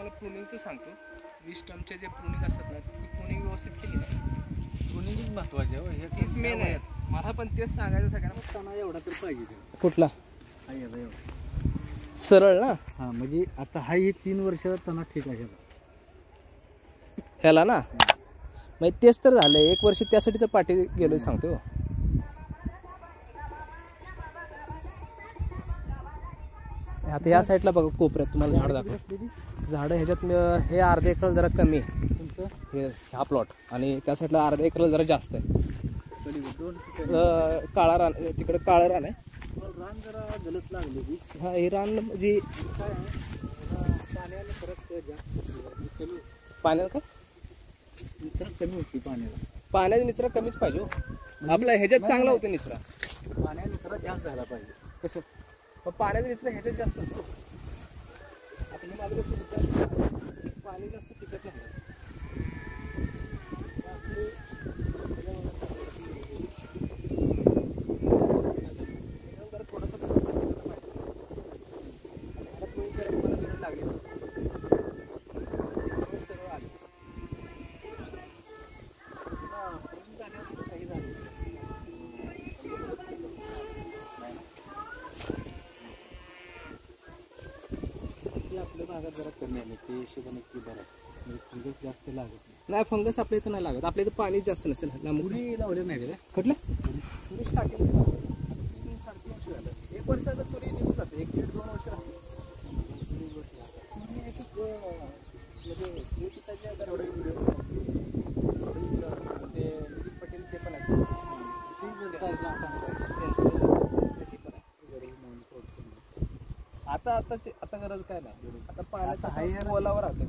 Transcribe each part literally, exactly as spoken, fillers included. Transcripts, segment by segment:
तुम्हाला प्रुनिंगचं सांगतो. वीस टर्मचे जे प्रुनिंग असतात ना ती प्रुनिंग व्यवस्थित केली ना, प्रुनिंग महत्वाचे हो, हे तीच मेन आहे. मला पण तेच सांगायचं सगळ्यांना. तना एवढा तर पाहिजे कुठला हा याला एवढा सरळ ना, हा म्हणजे आता हा ही तीन वर्ष तना ठीक आहे ह्याला ना, मग तेच तर झालं. एक वर्ष त्यासाठी तर पाठी गेलोय सांगतो. आता ह्या साईडला बघा कोपऱ्यात तुम्हाला झाड दाखव. झाडं ह्याच्यात हे अर्धा एकर जरा कमी आहे तुमचं, हे हा प्लॉट, आणि त्या साईडला अर्धा एकर जरा जास्त आहे. काळा रान तिकडे, काळं रान आहे. रान जरा गलत लागली. हा हे रान म्हणजे काय पाण्याला फरक जास्त, पाण्यात का निचरा कमी होती. पाण्याला पाण्याचा निचरा कमीच पाहिजे हो. आपला ह्याच्यात चांगला होतो निचरा. पाण्याचा निचरा जास्त झाला पाहिजे. कसं पण पाण्याचा निचरा ह्याच्यात जास्त होतो. आपल्या माझं कसं पाणी जास्त टिकत नाही. आपल्या भागात जरा कमी आले ते हिशोबाने की बरं आहे. फंगस जास्त लागत नाही. नाही फंगस आपल्या इथं नाही लागत. आपल्या इथं पाणी जास्त नसेल. मुली लावले नाही का कुठलं तुरी स्टार्टिंग तीन साडेतीन वर्ष झालं. एक वर्षाचं तुरी निघून जाते. एक दीड दोन वर्ष राहते. दीड वर्ष तुरी एक म्हणजे जे पिकाच्या दरवडे व्हिडिओ ते नितीन पटेल ते पण आहे. आता आता आता गरज काय नाही. आता पाण्याचा ओलावर राहतं.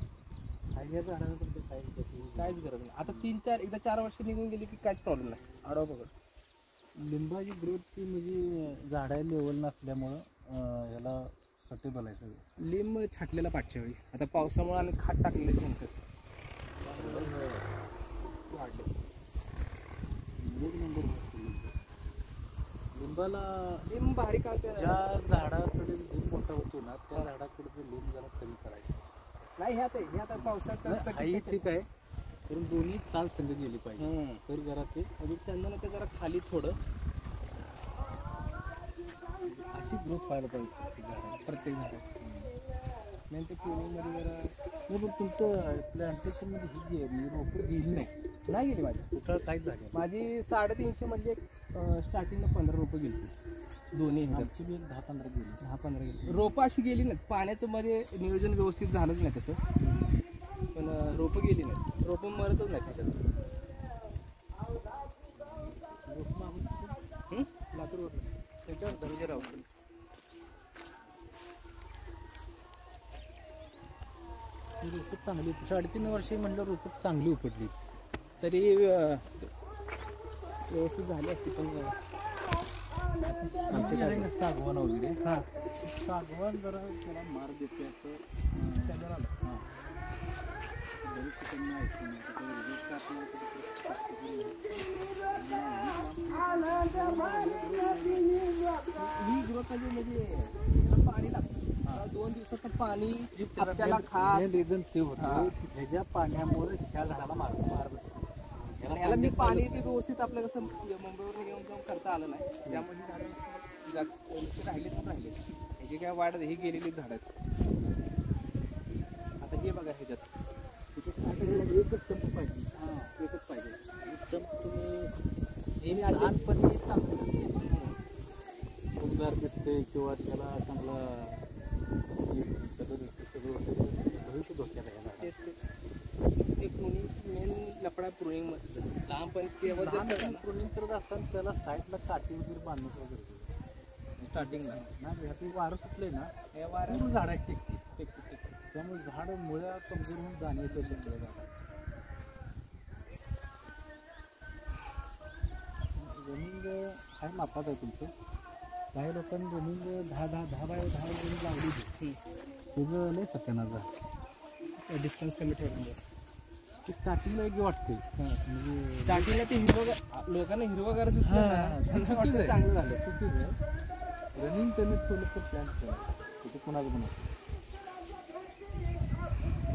काहीच गरज नाही. आता तीन चार एकदा चार वर्ष निघून गेली की काहीच प्रॉब्लेम नाही. आडवा बघा लिंबाची ग्रोथ म्हणजे झाडा लेवल नसल्यामुळं ह्याला सटेबल आहे सगळं. लिंब छाटलेला पाठच्या वेळी. आता पावसामुळे आणि खाट टाकलेले शेणखत वाढले. लिंबाला लिंब भारी का ज्या झाडाकडे लिंब मोठा होतो ना त्या झाडाकडे लिंब जरा कमी करायचं नाही. ह्यात हे आता पावसात आई ठीक आहे, पण दोन्ही चाल संग गेली पाहिजे तर जरा ते आणि चंदनाच्या जरा खाली थोडं अशी ग्रोथ व्हायला पाहिजे झाड प्रत्येक झाडाची. नाही ते प्रुनिंगमध्ये जरा नाही. पण तुमचं प्लॅन्टेशनमध्ये ही गेली रोपं गेली नाही नाही गेली माझी. कुठं काहीच झालं माझी साडेतीनशे मध्ये स्टार्टिंगला पंधरा रोपं गेली दोन्ही. आमची बी एक दहा पंधरा गेली. दहा पंधरा गेली. रोपं अशी गेली नाही. पाण्याचं मध्ये नियोजन व्यवस्थित झालंच नाही तसं, पण रोपं गेली नाही. रोपं मरतच नाही त्याच्यात. लातूरवर त्याच्यावर दर्जा राहतो. रोपं चांगली साडेतीन वर्षे म्हणलं रोपं चांगली उपटली. तरी व्यवस्थित झाली असती. पण आमचे आहे ना सागवान वगैरे, हां सागवान जरा त्याला मार देते असं चंदनाला. हां ही ग्रोथ म्हणजे पाणी लागतं. दोन दिवसात पाणी त्याला खा रिझन ते होतं. ह्याच्या पाण्यामुळे ह्या झाडाला मार मार बसतो. याला मी पाणी ते व्यवस्थित आपलं कसं मुंबईवर घेऊन जाऊन करता आलं नाही. त्यामध्ये झाडं राहिले पण राहिले. ह्याची काय वाढ ही गेलेली झाड आहेत. आता हे बघा ह्याच्यात एकच स्टंप पाहिजे. हां एकच पाहिजे. स्टंप तुम्ही हे लहानपणी चांगलं उबदार दिसते किंवा त्याला चांगला भविष्य धोक्याला आहे. तेच तेच ते प्रुनिंग मेन लफडा प्रुनिंग मध्ये लहानपणी तेव्हा प्रुनिंग करत असताना त्याला साईडला काठी वगैरे बांधणं वगैरे स्टार्टिंगला ना ह्यातून वारं सुटले ना या वाऱ्या पूर्ण झाड आहे टिकते टिकते टिकते. त्यामुळे झाड मुळ्या कमजोर होऊन जाण्याचं शक्यता. रनिंग हाय मापात आहे तुमचं. काही लोकांनी रनिंग दहा दहा दहा बाय दहा रनिंग लावली होती. तुझं नाही सत्यानाश झालं. डिस्टन्स कमी ठेवलं ते स्टार्टिंगला एक वाटते. म्हणजे स्टार्टिंगला ते हिरवं लोकांना हिरवगार दिसतं ना, त्यांना वाटतं चांगलं झालं. चुकीच आहे. रनिंग कमी ठेवलं तर प्लॅन ठेवा तिथे कुणाचं बनवतं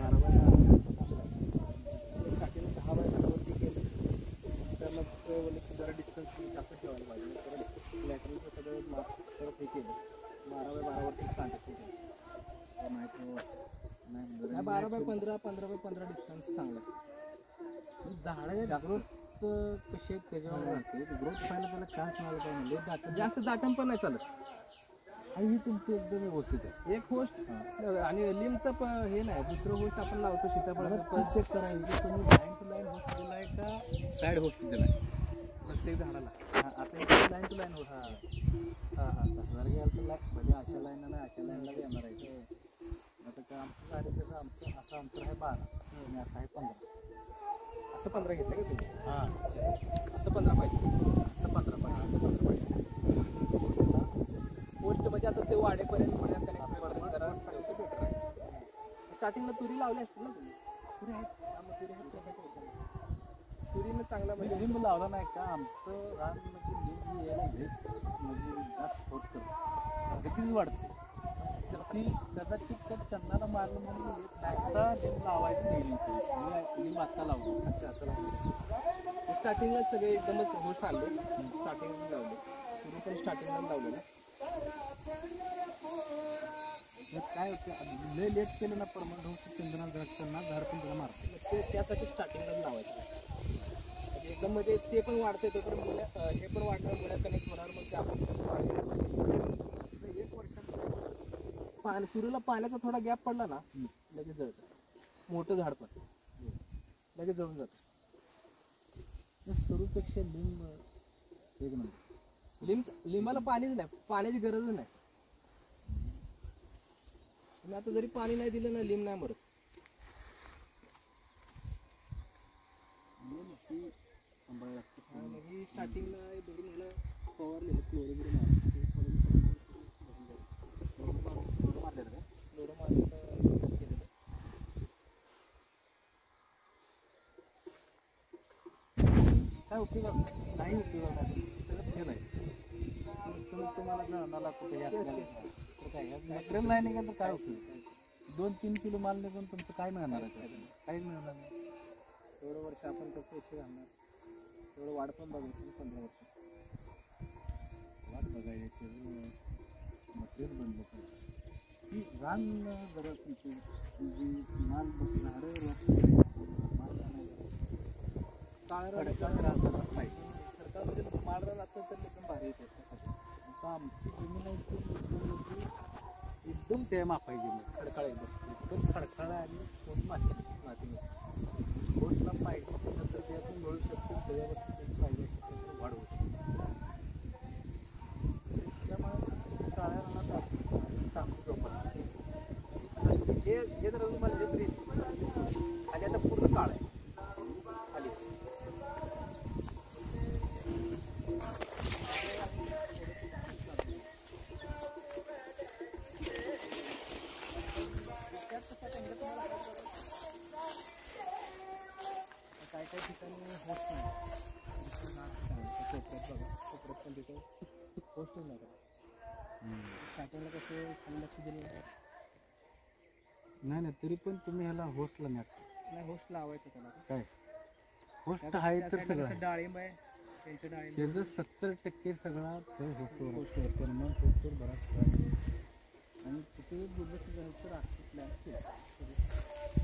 बारा बाय पंधरा पंधरा बाय पंधरा डिस्टन्स चांगला आहे. झाडाच्या ग्रोथ कशी आहेत त्याच्यावर राहते. ग्रोथ व्हायला त्याला चान्स मिळाला पाहिजे. लय दाट जास्त दाटण पण नाही चालत. ही तुमची एकदम व्यवस्थित आहे. एक गोष्ट आणि लिमचं पण हे नाही. दुसरं गोष्ट आपण लावतो सीताफळाचं पण चेक करायचं तुम्ही लाईन टू लाईन होस्ट दिलाय का साईड होस्ट दिलाय प्रत्येक झाडाला. आता लाईन टू लाईन होस्ट. हां हां हां तसं जर गेलं तर लाईन म्हणजे अशा लाईन नाही अशा लाईनला येणार आहे. आता काय आमचं झाड कसं आमचं असं अंतर आहे बारा आणि असं आहे पंधरा. असं पंधरा घेतलं का तुम्ही? हां असं पंधरा पाहिजे. असं पंधरा पाहिजे. असं पंधरा पाहिजे. पोस्ट म्हणजे आता ते वाढेपर्यंत पुण्यात कनेक्ट जरा बेटर आहे. स्टार्टिंगला तुरी लावली असतील ना तुम्ही? पुढे आहेत. त्यामुळे तुरी आहेत त्यासाठी विचारलं. तुरीनं चांगला म्हणजे लिंब लावला नाही का आमचं रान म्हणजे लिंब यायला घेत म्हणजे जास्त फोर्स करतो गतीच वाढते. तर ती कदाचित त्या चन्नाला मारलं म्हणून येत नाही. आता लिंब लावायचं नाही. लिंब लिंब आत्ता लावतो. अच्छा असं लावलं. स्टार्टिंगला सगळे एकदमच गोष्ट आले. स्टार्टिंगला लावले. तुरी पण स्टार्टिंगला लावलेलं. काय होतं लय लेट केलं ना परमनंट होतं चंदना द्राक्षांना झाड पण त्याला मारते. ते त्यासाठी स्टार्टिंगला लावायचं. एकदम म्हणजे ते पण वाढते तोपर्यंत मुल्या हे पण वाढणार मुल्या कनेक्ट होणार. मग ते आपण एक वर्षात पाणी सुरूला पाण्याचा थोडा गॅप पडला ना लगेच जळतं. मोठं झाड पण लगेच जळून जातं. सुरूपेक्षा लिंब एक नंबर. लिंब लिंबाला पाणीच नाही. पाण्याची गरजच नाही. तुम्ही आता जरी पाणी नाही दिलं ना लिंब नाही मरत. म्हणजे स्टार्टिंगला दोन महिना फवारलेलं क्लोरी वगैरे काय उपयोग नाही उपयोग सगळं फेल आहे. तुम्ही तुम्हाला जणाला कुठे मटेरियल नाही निघाल तर काय उपयोग. दोन तीन किलो माल निघून तुमचं काय मिळणार आहे? काहीच मिळणार नाही. एवढं वर्ष आपण कसं पैसे घालणार. एवढं वाढ पण बघायची पंधरा वर्ष वाट बघायची मटेरियल बनलं पाहिजे. ही रान जरा तुमची जी माल झाडं माल काळं राहतात पाहिजे. सरकारमध्ये माळ रान असेल तर एकदम भारी येते त्यासाठी. आता आमची जमीन आहे ती एकदम त्या मापायची मग खडकाळ एकदम एकदम खडखडा आणि कोण माती माती कोणला पाहिजे तर त्यातून मिळू शकतो. त्याच्यावर पाहिजे वाढ होते. त्यामुळे काळ्या रानात चांगली जोपासना. हे हे जर तुम्हाला हे तरी खाली आता पूर्ण काळ आहे खाली. काय काय ठिकाणी होस्ट नाही. कोपऱ्यात बघा कोपऱ्यात पण तिथं होस्टच नाही करा. स्टार्टिंगला कसं खाली लक्ष दिलं नाही नाही तरी पण तुम्ही ह्याला होस्टला नाही. नाही. होस्ट लावायचं त्याला. काय होस्ट आहे तर सगळं डाळिंब आहे त्यांच्या डाळिंब त्याचं सत्तर टक्के सगळा होस्टवर होस्टवर परमनंट होस्टवर बराच आणि तिथे दुर्लक्ष झालं तर आजचं प्लॅन केलं.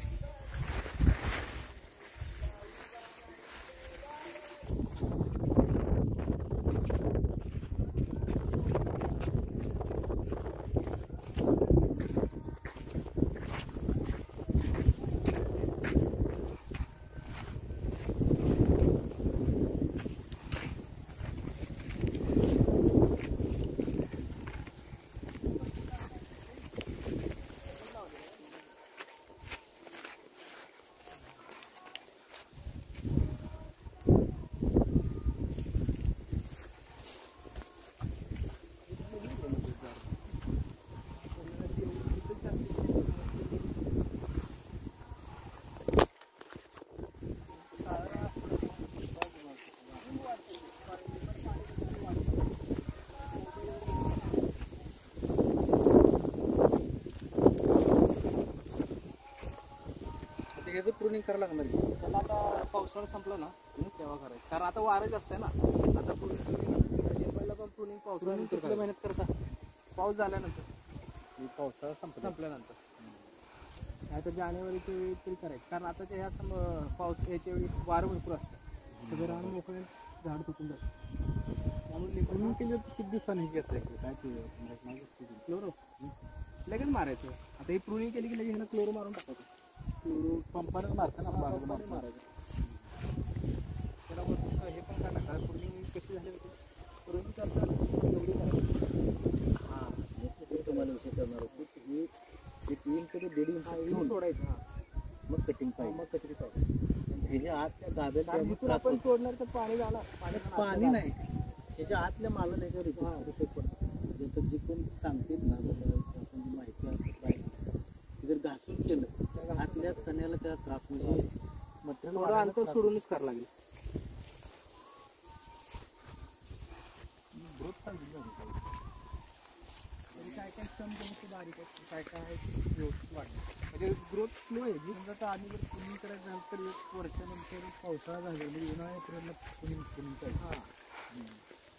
ह्याचं प्रूनिंग करावं लागणार आहे. त्याला आता पावसाळा संपला ना तेव्हा करायचं. कारण आता वारच असते ना. आता लिंबाला पण प्रूनिंग पावसाळ्यानंतर किती मेहनत करता. पाऊस झाल्यानंतर पावसाळा संपला संपल्यानंतर आता जानेवारीच्या वेळी तरी करायचं, कारण आता ह्या सम पाऊस याच्या वेळी वारं भरपूर असतं, सगळं रान मोकळे झाड तुटून जातं. त्यामुळे लिंबू केलं तर किती दिवसांनी घेत काय ते क्लोरो लगेच मारायचं. आता ही प्रुनिंग केली की लगेच ह्याला क्लोरो मारून टाकायचं. क्लोरो पंपाने मारतं ना पंपाने मारायचं. त्याला वरतून हे पण काय टाका, प्रुनिंग कशी झाली होती प्रुनिंग करताना एवढी करायची. हां ते तुम्हाला विषय करणार होतो की एक इंच ते दीड इंच इंच सोडायचं. हां मग कटिंग पाहिजे. मग कटरी पाहिजे. ह्याच्या आत त्या गाभ्यात इथून आपण तोडणार तर पाणी झालं, पाणी पाणी नाही, ह्याच्या आतल्या माला नाही का रिपोर्ट पडतं. ज्याचं जे कोण सांगतील ना आपण जी माहिती असत पाहिजे ते जर घासून केलं आतल्या तण्याला त्याला त्रास म्हणजे मटेरियल थोडं अंतर सोडूनच करावं लागेल. ग्रोथ चांगली झाली पाहिजे. काय काय स्टम बारीक आहे, काय काय आहे व्यवस्थित वाढलं म्हणजे ग्रोथ स्लो आहे जी. समजा आता आम्ही जर स्विमिंग करायचं झालं तर एक वर्षानंतर पावसाळा झाला म्हणजे उन्हाळ्यापर्यंत स्विमिंग स्विमिंग करायचं. हां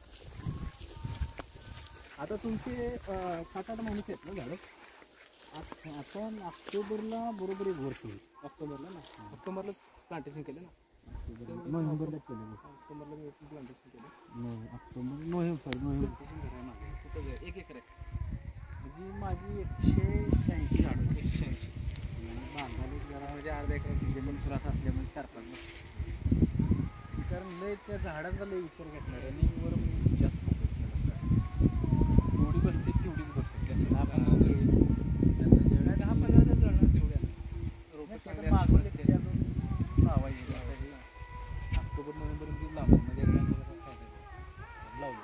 आता तुमचे सात आठ महिन्याचे आहेत ना झाडं? आपण ऑक्टोबरला बरोबर एक वर्ष होईल. ऑक्टोबरला ना, ऑक्टोबरलाच प्लांटेशन केलं ना, नोव्हेंबरला केलं. ऑक्टोबरला मी प्लांटेशन केलं. November October November November plantation घर आहे माझं तिथं एक एकर आहे. म्हणजे माझी एकशे शहाऐंशी झाडं एकशे ऐंशी बांधायला जरा म्हणजे अर्धा एकर जमीन त्रास असल्यामुळे चार पाच कारण लय त्या झाडांचा लय विचार घेतला रनिंगवर मी जास्त फोकस केला. जेवढी बसते तेवढीच बसते. त्याचं दहा दहा पंधरा पंधरा दहा पंधरा तर जळणार तेवढ्या रोपं चांगली मागवले असते. तरी अजून लावायचे. ऑक्टोबर नोव्हेंबर मध्ये लावलं म्हणजे एक महिन्याचा फायदा लावलं.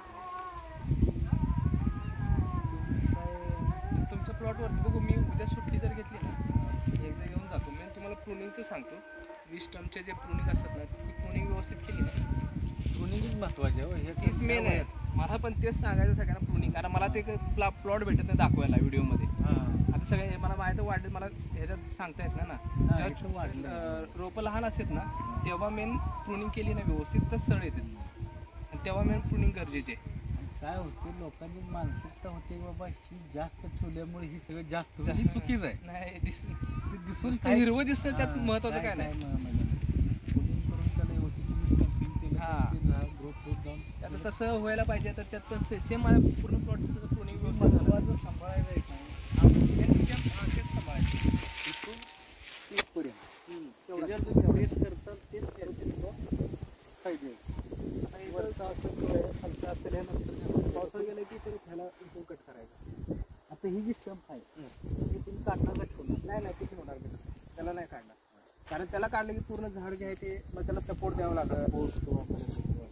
तुमच्या प्लॉटवरती बघू मी उद्या सुट्टी जर घेतली ना एकदा येऊन जातो मी तुम्हाला प्रुनिंगचं सांगतो. वीस टर्मचे जे प्रुनिंग असतात ना ती प्रुनिंग व्यवस्थित केली ना, प्रुनिंगच महत्वाचे हो. हे तीच मेन आहे. मला पण तेच सांगायचं सगळ्यांना प्रुनिंग, कारण मला ते प्लॉ प्लॉट भेटत नाही दाखवायला व्हिडिओमध्ये. आता सगळे मला माहिती वाढले मला ह्याच्यात सांगता येत नाही ना. जेव्हा वाढलं रोपं लहान असतात ना तेव्हा मेन प्रुनिंग केली ना व्यवस्थित तर सळ येते, आणि तेव्हा मेन प्रुनिंग गरजेचे. काय होते लोकांची मानसिकता होते बाबा ही जास्त ठेवल्यामुळे ही सगळं जास्त होतं. ही चुकीच आहे. नाही दिस दिसून नुसतं हिरवं दिसतं त्यात महत्वाचं काय नाही. करून त्याला व्यवस्थित स्टम्पिंग केलं हां. तर ते झाड ग्रोथ होत जाऊन आता तसं व्हायला पाहिजे. तर त्यात पण सेम माझ्या पूर्ण प्लॉटचं प्रुनिंग व्यवस्थित झालं. महत्वाचं सांभाळायचं आहे काय तेच सांभाळायचं इथून तिथपर्यंत तेवढं. त्याच्यावर तुम्ही तेच करताल तेच त्याचे फायदे आहेत. वरचा असेल किंवा खालचा असेल ह्यानंतर पावसाळा गेला की तरी त्याला इथून कट करायचं. आता ही जी स्टंप आहे ती तुम्ही काढणार का ठेवणार? नाही नाही किती होणार मी तसं त्याला नाही काढणार, कारण त्याला काढलं की पूर्ण झाड जे आहे ते मग त्याला सपोर्ट द्यावं लागतं. पोस्ट किंवा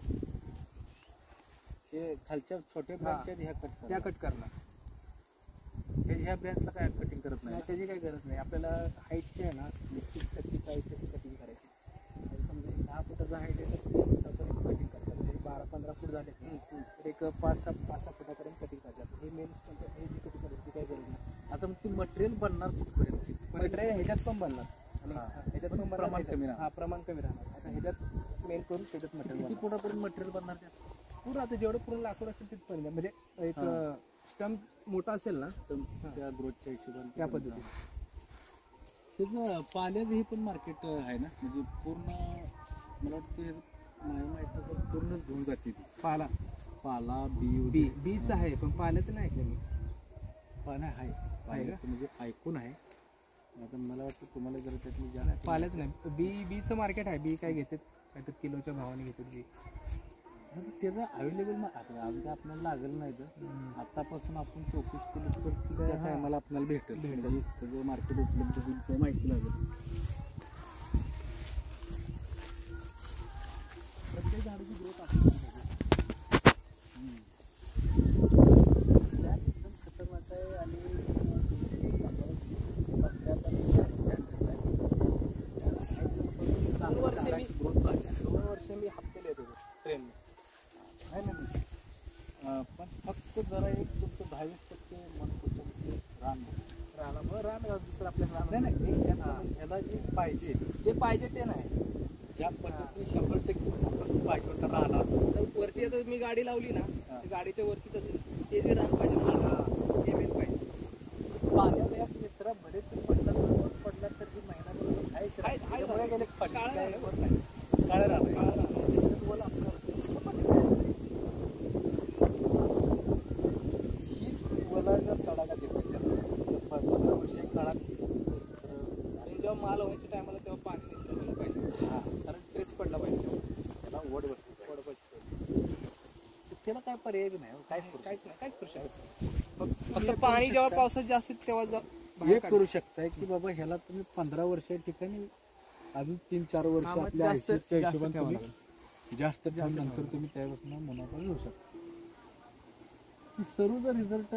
हे खालच्या छोट्या ब्रँच आहेत ह्या कट त्या कट करणार. ह्या ब्रँचला काय कटिंग करत नाही. नाही त्याची काही गरज नाही. आपल्याला हाईटची आहे ना तीस टक्के चाळीस टक्के कटिंग करायची. म्हणजे समजा दहा फुटाचा हाईट आहे तर तीन फुटापर्यंत कटिंग करतात. म्हणजे बारा पंधरा फूट झाले तर एक पाच सहा पाच सहा फुटापर्यंत कटिंग करतात. हे मेन हे जी कटिंग करायची काही गरज नाही. आता मग ती मटेरियल बनणार कुठपर्यंत? मटेरियल ह्याच्यात पण बनणार आणि हां. ह्याच्यात पण बनणार, प्रमाण ह्याच्यात- कमी राहणार. हा प्रमाण कमी राहणार. आता ह्याच्यात मेन करून त्याच्यात मटेरियल किती फुटापर्यंत मटेरियल बनणार त्यात? पूर्ण आता जेवढं पूर्ण लाकूड असेल तिथपर्यंत म्हणजे एक हां. स्टंप मोठा असेल ना त्या ग्रोथच्या हिशोबाने त्या पद्धतीने. त्याचं पाल्याचं हे पण मार्केट आहे ना, म्हणजे पूर्ण मला वाटतं हे माझ्या माहिती पूर्णच घेऊन जाते ती पाला पाला बी बी बीच आहे पण पाल्याचं नाही ऐकलं मी. पानं आहे पाल्याचं म्हणजे ऐकून आहे. आता मला वाटतं तुम्हाला जर त्यातली जाण पाल्याचं नाही, बी बीचं मार्केट आहे. बी काय घेतात काहीतरी किलोच्या भावाने घेतात बी. त्याचं अवेलेबल अगदी आपल्याला लागेल नाही तर आतापासून आपण चौकशी केली तर ती त्या टायमाला आपल्याला भेटेल. भेटेल त्याचं मार्केट उपलब्ध होईल किंवा माहिती लागेल. प्रत्येक झाडाची ग्रोथ आपली एकदम खतरनाक आहे. आणि ग्रोथ दोन वर्ष मी हप्ते लिहित होतो ट्रेन आहे ना मी. पण फक्त जरा एक तुमचं दहावीस टक्के मन रान राहणार राहणार दुसरं आपल्या नाही नाही एक त्यांना ह्याला जे पाहिजे जे पाहिजे ते नाही. ज्या पद्धतीने शंभर टक्के फोकस पाहिजे होता राहणार तर वरती आता मी गाडी लावली ना तर गाडीच्या वरती तसं ते जे रान पाहिजे मला ते मेन पाहिजे. पाण्याला एक मित्रा बरेच पडला पडला माल व्हायच्या टायमाला तेव्हा पाणी निसरलं पाहिजे. हा कारण ट्रेस पडला पाहिजे. त्याला वड बसली पाहिजे. थोडं पाहिजे. त्याला काय पर्याय बी नाही हो, काय करू काहीच नाही, काहीच करू शकत नाही. फक्त फक्त पाणी जेव्हा पावसात जास्त तेव्हा जा- शकता? बाहेर एक करू शकताय की बाबा ह्याला तुम्ही पंधरा वर्ष ठिकाणी अजून तीन चार वर्ष हा, मग आपल्या जास्त- आयुष्याच्या जास्त हिशोबाने ठेवावं तुम्ही जास्त ठेवून नंतर तुम्ही त्यापासून मुनाफा घेऊ शकता. की सर्वचा रिझल्ट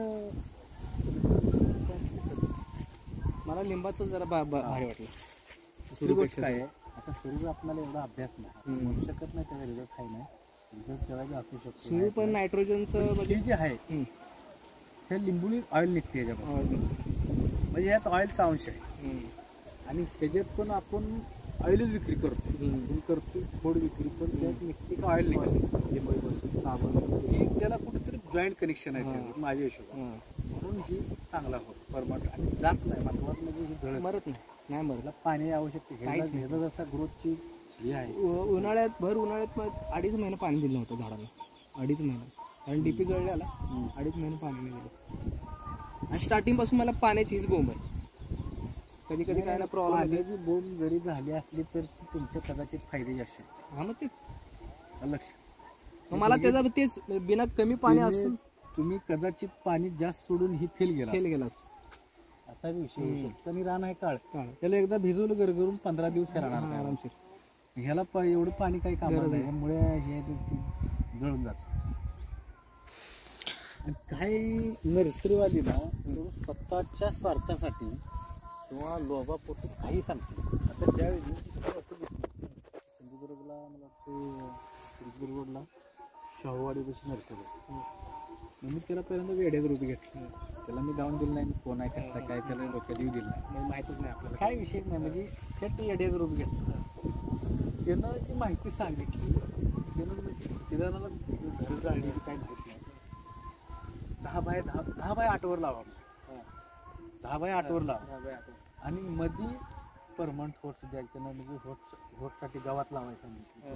मला लिंबाचं जरा बा- बा- भारी वाटलं. दुसरी गोष्ट काय आहे, आता सुरू आपल्याला एवढा अभ्यास नाही म्हणू शकत नाही त्याचा रिझल्ट आहे नाही. रिझल्ट त्याला बी असू शकतो. सुरू पण नायट्रोजनचं म्हणजे जे आहे हम्म. हे लिंबुली ऑइल निघते याच्यापासून, म्हणजे यात ऑइलचा अंश आहे. हम्म. आणि त्याच्यात पण आपण ऑइलच विक्री करतो. हम्म. आपण करतो फोड विक्री पण त्यात निघते का ऑइल निघते लिंबूपासून साबण. ही त्याला कुठेतरी जॉईंट कनेक्शन आहे त्याचं, माझ्या हिशोबाने. हा. म्हणून ही चांगला होत परमट आणि जात नाही महत्वाचं म्हणजे ही धडक मरत नाही, नाही मरत. त्याला पाणी आवश्यक आहे. काहीच नाही. ह्याला जसा ग्रोथची हे आहे उ- उन्हाळ्यात भर उन्हाळ्यात मग अडीच महिने पाणी दिलं नव्हतं झाडाला. अडीच महिने कारण डीपी गळल्याला अडीच महिने पाणी नाही दिलं. आणि स्टार्टिंग पासून मला पाण्याची हीच बोंब आहे. कधी कधी काय ना प्रॉब्लेम पाण्याची बोंब जरी झाली असली तर ती तुमच्या कदाचित फायद्याची असू शकते. हा मग तेच लक्ष मग मला त्याचा तेच बिना कमी पाणी असून तुम्ही कदाचित पाणी जास्त सोडून ही फेल गेला फेल गेला. असा बी विषय होऊ शकतो. आणि रान आहे काळ काळ. त्याला एकदा भिजवलं गरगरून पंधरा दिवस राहणार हा, नाही. आरामशीर. ह्याला प- एवढं पाणी काही कामाला गरज नाही नाही. त्यामुळे हे ते जळून जात. काही नर्सरीवाली ना स्वतःच्या स्वार्थासाठी किंवा लोभापोटी काही सांगते. आता ज्यावेळी मी तिकडे होतो सिंधुदुर्गला मला वाटते सिंधुदुर्गला शाहूवाडी बशी नर्सरी मी त्याला पहिल्यांदा वेड्यात रूप घेतलं. त्याला मी जाऊन दिलं नाही कोण आहे कसं काय त्याला डोक्यात येऊ दिलं नाही. मग माहितच नाही आपल्याला काय विषय नाही म्हणजे त्यात वेड्यात रूप घेतलं. त्यानं जी माहिती सांगितली त्यानं म्हणजे किराणाला घर जाळली काय माहिती नाही. दहा बाय दहा दहा बाय आठवर लावा दहा बाय आठवर लावा आणि मधी परमनंट होट द्या त्यानं म्हणजे होट होटसाठी गावात लावायचं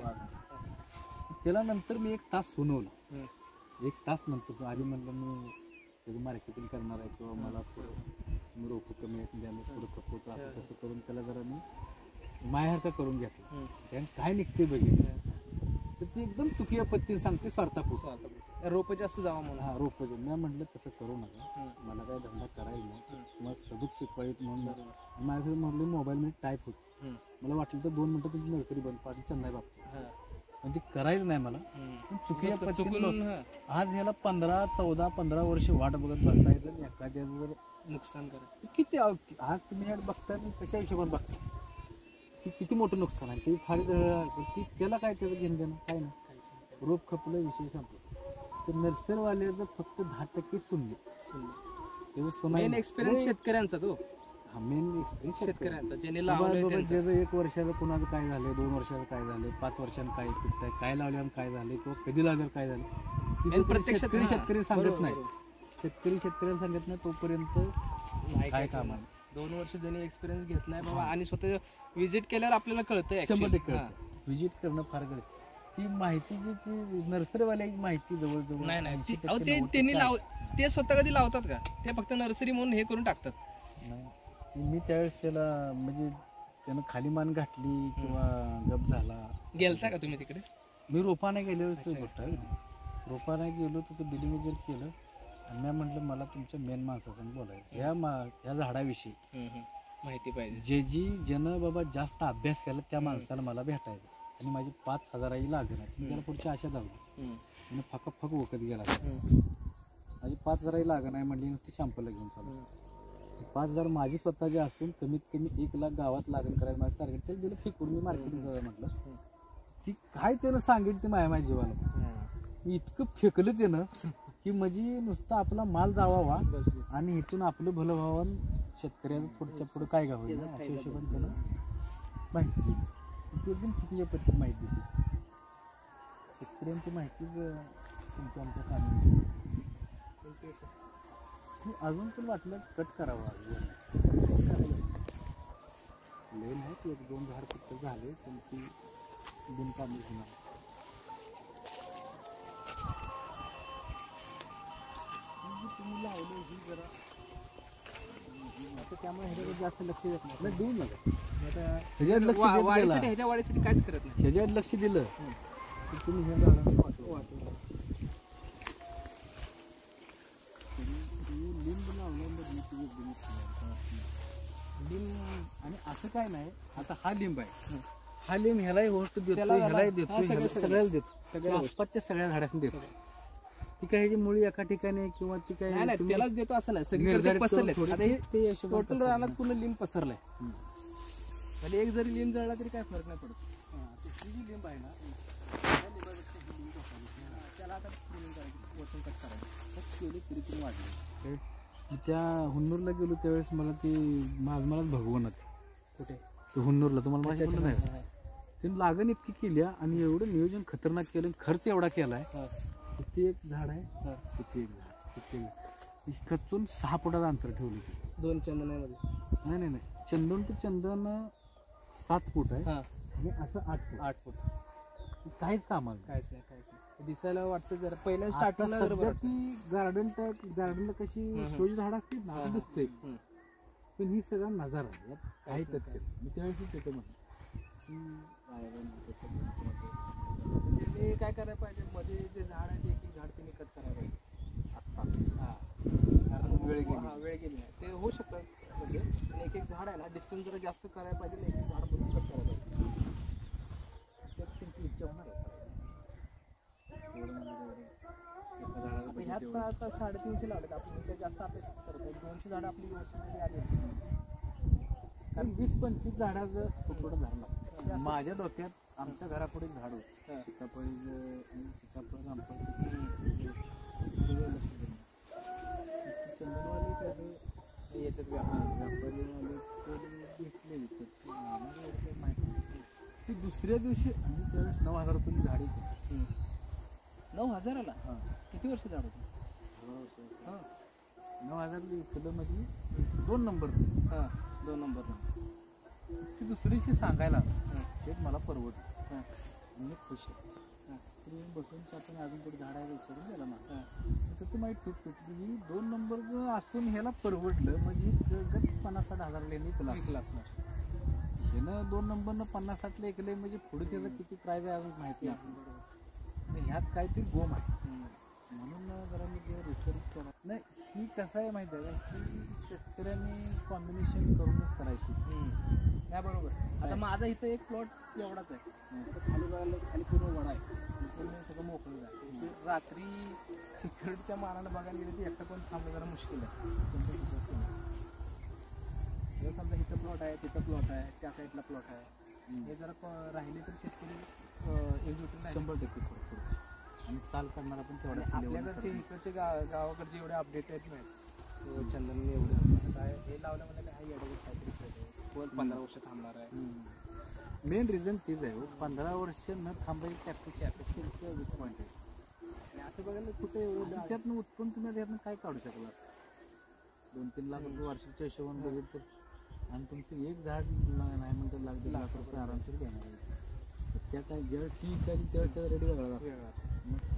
सांगितलं. त्याला नंतर मी एक तास सुनवलं. एक तास नंतर आधी म्हणलं मी त्याचं मार्केटिंग करणार आहे किंवा मला पुढं मी रोखं कमी आहेत द्या मी पुढं खपवतो असं तसं करून त्याला जरा मी मायासारखं करून घेतलं. त्यानं काय निघते बघितलं तर ती एकदम चुकीच्या पद्धतीने सांगते स्वार्थापूर्वक रोप जास्त जावा म्हणून. हा रोप मी म्हटलं तसं करू नका. मला काय धंदा करायला नाही तुम्हाला सबक शिकवायचं म्हणून माझ्याकडे म्हटलं मोबाईलमध्ये टाईप होत. मला वाटलं तर दोन मिनटं तुमची नर्सरी बंद पाडली चंदाई बाबतीत म्हणजे करायचं नाही मला. पण चुकीच्या पद्धतीने आज ह्याला पंधरा चौदा पंधरा वर्ष वाट बघत बसायचं एखाद्याचं जर नुकसान करा किती आव- आज तुम्ही यात बघताय पण कशा हिशोबाने बघता की किती मोठं नुकसान आहे. ती थाळी जळलं असेल ती त्याला काय त्याचं घेणं देणं काय नाही. रोप खपलं विषय संपला. तर नर्सरीवाल्याचं फक्त दहा टक्के सुनले त्याचं मेन एक्सपिरियन्स शेतकऱ्यांचा तो हा मेन एक्सपिरियन्स शेतकऱ्यांचा ज्याने बाबा लावलंय बाबा त्यांचा. ज्याचं एक वर्षाचं कुणाचं काय झालं दोन वर्षाचं काय झालं पाच वर्षानं काय पिकतंय काय लावल्यानं काय झालं किंवा कधी लावल्यावर काय झालं आणि तिथे प्रत्यक्षात शेतकरी हा, शेतकरी सांगत बरोबर, नाही. बरोबर. शेतकरी शेतकऱ्याला सांगत नाही तोपर्यंत नाही काय काय काम आहे. दोन वर्ष ज्यांनी एक्सपिरियन्स घेतलाय बाबा आणि स्वतः विजिट केल्यावर आपल्याला कळतंय शंभर actually. टक्के हा. व्हिजिट करणं फार गरजेचं. ती माहिती जी ती नर्सरीवाल्याची माहिती जवळजवळ नाही नाही ऐंशी ती- टक्के, अहो, ते नव्वद त्यांनी टक्के लाव ते स्वतः कधी लावतात का? ते फक्त नर्सरी म्हणून हे करून टाकतात. नाही. ती मी त्यावेळेस त्याला म्हणजे त्यानं खाली मान घातली किंवा गप झाला. गेलता का तुम्ही तिकडे? मी रोपाने गेलो गोष्ट आहे. रोपाने गेलो तर ते बिलिंग वगैरे केलं आणि मी म्हटलं मला तुमच्या मेन माणसासंग बोलायचं ह्या मा ह्या झाडाविषयी माहिती पाहिजे. जे जी ज्यानं बाबा जास्त अभ्यास केला त्या माणसाला मला भेटायचं आणि माझी पाच हजाराही लागणार त्याला पुढची आशा धावली आणि फक फक वखत गेला. माझी पाच हजाराही लागणार आहे म्हणली नुसती शॅम्पलला घेऊन चालू. पाच हजार माझी स्वतःचे असून कमीत कमी एक लाख गावात लागण करायचं माझं टार्गेट त्याला दिलं फिकून मी मार्केटिंग जायचं म्हटलं. ती काय त्यानं सांगितलं ते माझ्या माझ्या जीवाला मी इतकं फेकलं त्यानं की म्हणजे नुसतं आपला माल जावावा आणि इथून आपलं भलं व्हावं आणि शेतकऱ्याचं पुढच्या पुढं काय गावं अशा हिशोबाने त्यानं माहिती दिली. ती एकदम चुकीच्या पद्धतीने माहिती दिली. शेतकऱ्यांची माहितीच तुमच्या आमच्या कामी अजून पण वाटलं कट करावं लय नाही एक दोन झाड फक्त झाले पण ती बिनकामी होणार. तुम्ही लावलं ही जरा आता त्यामुळे ह्याच्याकडे जास्त लक्ष देत नाही. नाही देऊ नका. आता ह्याच्यात लक्ष वा- देत वाढीसाठी गेला. ह्याच्या वाढीसाठी काहीच करत नाही. ह्याच्यात लक्ष दिलं की तुम्ही हे झाडांना वाचवा. वाटून लिंब लावल्यानंतर लिंब आणि असं काय नाही. आता हा लिंब आहे, हा लिंब ह्यालाही होस्ट देतो, त्याला- ह्यालाही हा, देतो, सगळ्या- ह्याला- सगळ्या- सगळ्याला देतो, सगळ्या आसपासच्या सगळ्या झाडांना देतो. ती काय ह्याची मुळी एका ठिकाणी किंवा ती काय नाही नाही तुम्ही त्यालाच देतो असं नाही. सगळीकडे निर्धारित पसरले. करून आता थोडी- हे ते हिशोबाने टोटल पसरलं. रानात पूर्ण लिंब पसरलाय. हम्म. आणि एक जरी लिंब जळला तरी काय फरक नाही पडत. हा, आता ही जी लिंब आहे ना, त्या लिंबापेक्षा ही लिंब वापरायची. त्याला आता pruning करायचं, वरतून कट करायचं. कट केली तरी पण वाढली. त्या हुन्नूरला गेलो त्यावेळेस मला ती माझ मलाच भगवनात कुठे ते हुन्नूरला तुम्हाला माहिती अच्छा, पडलं अच्छा, नाही. हा, त्यांनी लागण इतकी केली आणि एवढं नियोजन खतरनाक केलं, खर्च एवढा केलाय. हा, किती एक झाड आहे, हा. किती एक झाड, किती एक झाड. ही खचून सहा फुटाचं अंतर ठेवली ती. दोन चंदनामध्ये. नाही नाही नाही चंदन टू चंदन सात फूट आहे हा, आणि असं आठ फूट. आठ फूट. काहीच कामाला काहीच नाही काहीच नाही. दिसायला वाटतं जरा पहिल्या आता स्टार्टिंगला जरा सध्या बरं ती गार्डन टाईप गार्डनला कशी हम्म. शोची झाड असते ना हा, असं हा. दिसतंय. हम्म. पण ही सगळा नजारा आहे, यात काही काहीच तथ्य नाही, नाही. मी त्यावेळेस तिथे म्हटलं की गार्डन तिथं त्यांनी काय करायला पाहिजे, मध्ये जे झाड आहे ते एक एक झाड त्यांनी कट करायला पाहिजे. आत्ताच. हा. कारण वेळ गेली. हा, वेळ गेली नाही. ते होऊ शकतं म्हणजे पण एक एक झाड आहे ना डिस्टन्स जरा जास्त करायला पाहिजे, एक एक झाड बघून कट करायला पाहिजे. त्यात त्यांची इच्छा होणार आहे. एवढं मला तेवढं एका झाडाला आता budget ह्यात पण एवढं. आता साडेतीनशे लावलेत आपण, इथे जास्त अपेक्षा करत नाही. दोनशे झाडं आपली व्यवस्थित जरी आली कारण वीस पंचवीस झाडाचं तुकडं झाड लागतं. असं- माझ्या डोक्यात आमच्या घरापुढे एक झाड होतं, हा. सीताफळ आणि सीताफळ रामफळ चंदनवाली त्याचं येतात व्यापारीवाले ते घेतले विकत. ते आम्हाला एवढं काही माहिती नाही. ती दुसऱ्या दिवशी आणि त्यावेळेस नऊ हजार रुपये झाड येते. नऊ हजाराला हां किती वर्ष झाड होतं? हां नऊ हजार विकलं म्हणजे दोन नंबर. हां दोन नंबर. ती दुसरीशी सांगायला हां शेत मला परवडलं हां मी खुश आहे. हां तरी बसून आपण अजून पुढे झाड आहे विचारून गेला मला. हां त्याचं माहीत खूप होती ही दोन नंबर जर असून ह्याला परवडलं म्हणजे गत पन्नास साठ हजार लेणी क्लास विकला असणार. ह्यानं दोन नंबरनं पन्नास साठला ऐकलंय म्हणजे पुढे त्याचं किती प्राईज आहे अजून माहिती आहे. पण ह्यात काहीतरी गोम आहे म्हणून जरा मी ते रिसर्च केला. नाही ही कसं आहे माहिती आहे का, ही शेतकऱ्यांनी कॉम्बिनेशन करूनच करायची. त्या बरोबर. आता माझा इथं एक प्लॉट एवढाच आहे. इथं खाली बघायला खाली पूर्ण वडा आहे, पूर्ण सगळं मोकळं आहे. ते रात्री सिक्युरिटीच्या मानानं बघायला गेले तर एकटा पण थांबणं जरा मुश्किल आहे. तुमचं विश्वास नाही. जर समजा इथं प्लॉट आहे, तिथं प्लॉट आहे, त्या साईडला प्लॉट आहे, हे जरा प- राहिले तर शेतकरी एक्झिक्युटिव्ह नाही. शंभर टक्के फरक पडतो आणि चाल करणारा पण तेवढा आपल्याकडचे इकडचे गाव गावाकडचे एवढे अपडेट आहेत नाही. चंदन एवढे काय हे लावलं म्हणजे हा येडवत काहीतरी खेळतो. कोण पंधरा वर्ष थांबणार आहे. मेन रिझन तीच आहे हो. पंधरा वर्ष न थांबायची कॅपॅसिटी अपेक्षा वीक पॉईंट आहे. आणि असं बघायला कुठे एवढं आणि त्यातनं उत्पन्न तुम्ही त्यातनं काय काढू शकला. दोन तीन लाख रुपये वार्षिकच्या हिशोबाने बघितलं तर आणि तुमचं एक झाड नाही म्हणतात लाख दीड लाख रुपये आरामशीर घेणार आहे. तर त्या काय ज्यावेळेस टी इकायची त्यावेळेस त्याचा रेडी वेगळा लागतो. वेगळा असतो. मग